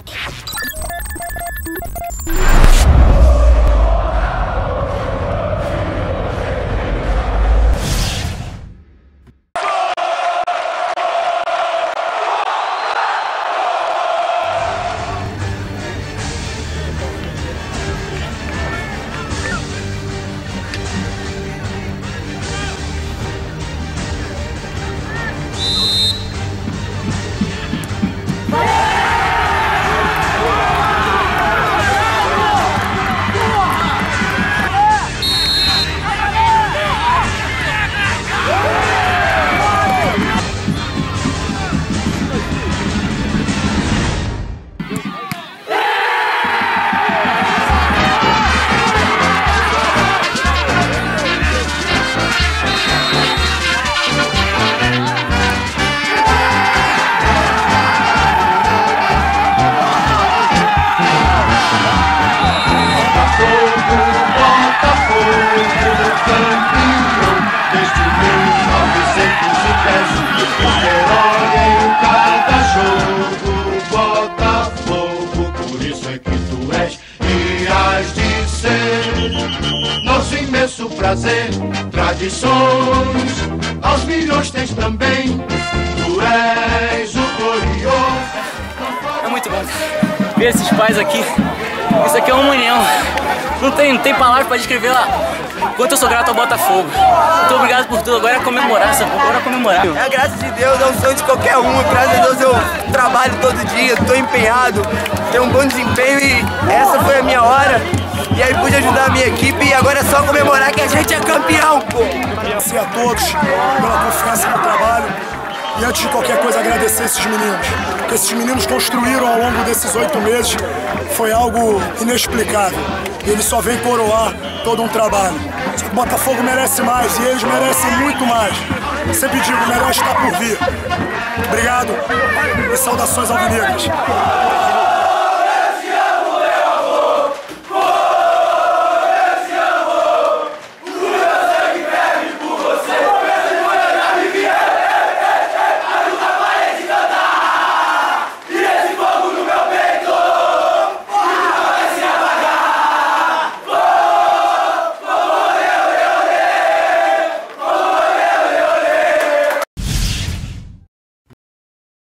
Prazer, tradições, aos milhões tens também. Tu és o glorioso. É muito bom ver esses pais aqui. Isso aqui é uma união. Não tem palavras para descrever lá quanto eu sou grato ao Botafogo. Muito obrigado por tudo. Agora é comemorar, sabe? Agora é comemorar. É a graça de Deus, é um sonho de qualquer um. Graças a Deus eu trabalho todo dia, estou empenhado, tenho um bom desempenho e essa foi a minha hora. E aí pude ajudar a minha equipe e agora é só comemorar que a gente é campeão, pô! Agradecer a todos pela confiança no trabalho e antes de qualquer coisa agradecer esses meninos. O que esses meninos construíram ao longo desses 8 meses foi algo inexplicável. E eles só vêm coroar todo um trabalho. O Botafogo merece mais e eles merecem muito mais. Sempre digo, melhor está por vir. Obrigado e saudações alvinegras.